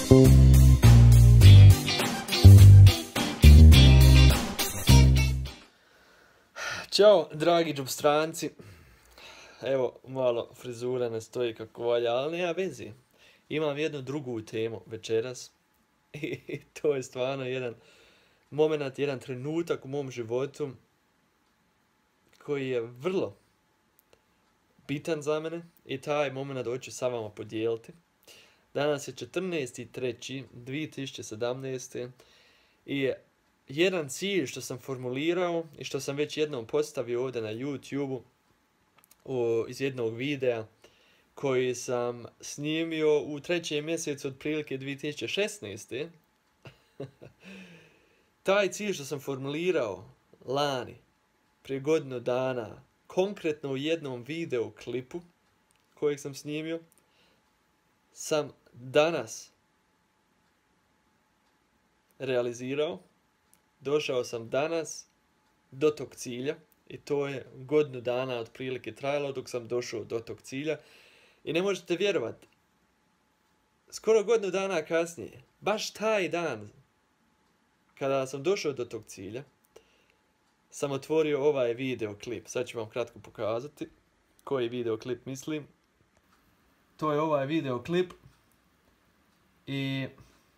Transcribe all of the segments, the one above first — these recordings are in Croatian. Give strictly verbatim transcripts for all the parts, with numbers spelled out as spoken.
Ćao, dragi džubstranci. Evo, malo frizura ne stoji kako valja, ali nema vezi. Imam jednu drugu temu večeras. I to je stvarno jedan moment, jedan trenutak u mom životu koji je vrlo bitan za mene i taj moment hoću sa vama podijeliti. Danas je četrnaesti treći dvije tisuće sedamnaeste. i jedan cilj što sam formulirao i što sam već jednom postavio ovdje na YouTube iz jednog videa koji sam snimio u trećem mjesecu otprilike dvije tisuće šesnaeste. Taj cilj što sam formulirao lani, prije godinu dana, konkretno u jednom video klipu kojeg sam snimio, sam danas realizirao. Došao sam danas do tog cilja i to je godinu dana otprilike trajalo dok sam došao do tog cilja. I ne možete vjerovati, skoro godinu dana kasnije, baš taj dan kada sam došao do tog cilja, sam otvorio ovaj video klip. Sad ću vam kratko pokazati koji video klip mislim. To je ovaj video klip i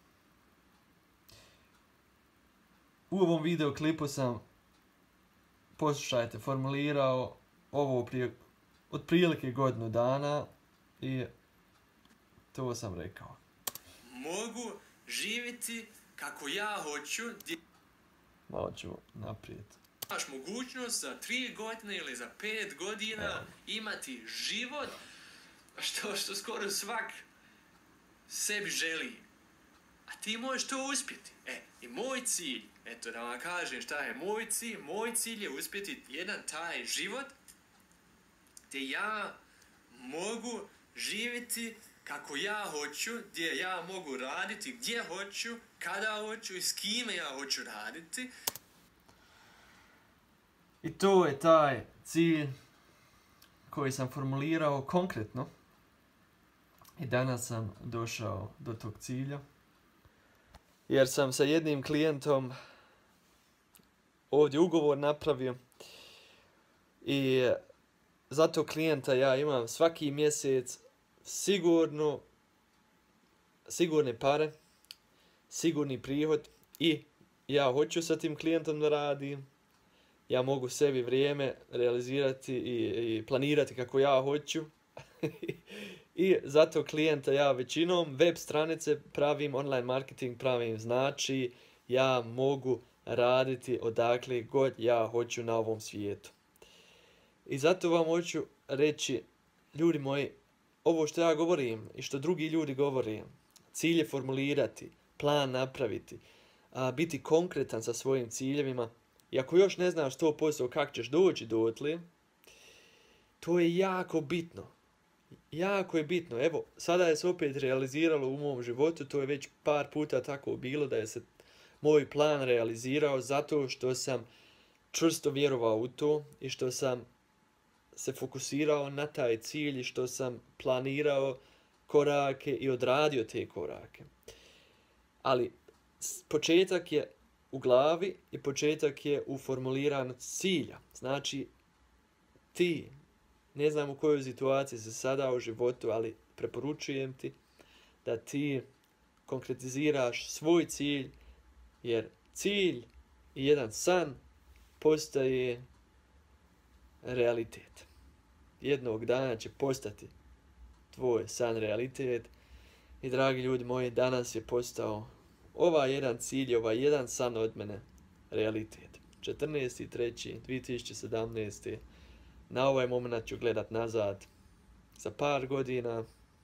u ovom video klipu sam, poslušajte, formulirao ovo prije otprilike godinu dana i to sam rekao. Mogu živjeti kako ja hoću. Malo ću naprijed. Imaš mogućnost za tri godine ili za pet godina Evo. imati život što, što skoro svak sebi želi. A ti možeš to uspjeti. E, i moj cilj, eto da vam kažem šta je moj cilj, moj cilj je uspjeti jedan taj život gdje ja mogu živjeti kako ja hoću, gdje ja mogu raditi, gdje hoću, kada hoću i s kime ja hoću raditi. I to je taj cilj koji sam formulirao konkretno i danas sam došao do tog cilja. Jer sam sa jednim klijentom ovdje ugovor napravio i za tog klijenta ja imam svaki mjesec sigurno, sigurne pare, sigurni prihod i ja hoću sa tim klijentom da radim. Ja mogu sebi vrijeme realizirati i, i planirati kako ja hoću. I zato klijenta ja većinom web stranice pravim, online marketing pravim, znači ja mogu raditi odakle god ja hoću na ovom svijetu. I zato vam hoću reći, ljudi moji, ovo što ja govorim i što drugi ljudi govore, cilj je formulirati, plan napraviti, a, biti konkretan sa svojim ciljevima. I ako još ne znaš sto posto kako ćeš doći dotle, to je jako bitno. Jako je bitno. Evo, sada je se opet realiziralo u mom životu, to je već par puta tako bilo da je se moj plan realizirao zato što sam čvrsto vjerovao u to i što sam se fokusirao na taj cilj i što sam planirao korake i odradio te korake. Ali početak je u glavi i početak je u formuliranju cilja. Znači, ti, ne znam u kojoj situaciji se sada u životu, ali preporučujem ti da ti konkretiziraš svoj cilj, jer cilj i jedan san postaje realitet. Jednog dana će postati tvoj san realitet i dragi ljudi moji, danas je postao ovaj jedan cilj, ovaj jedan san od mene realitet. četrnaesti treći dvije tisuće sedamnaeste. Na ovaj moment ću gledat nazad za par godina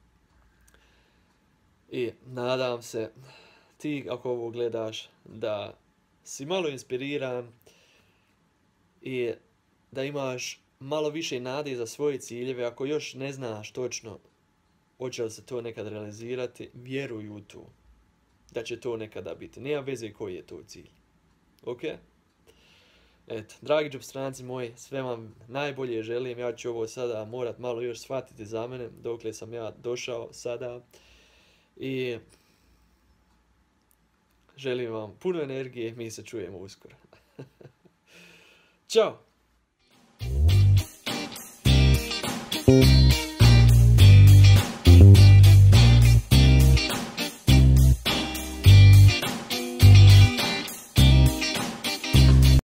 i nadam se ti ako ovo gledaš da si malo inspiriran i da imaš malo više nade za svoje ciljeve. Ako još ne znaš točno hoće li se to nekad realizirati, vjeruj u to da će to nekada biti. Nema veze koji je to cilj. Ok? Eto, dragi džubstranci moji, sve vam najbolje želim. Ja ću ovo sada morat malo još shvatiti za mene dokle sam ja došao sada. I želim vam puno energije, mi se čujemo uskoro. Ćao!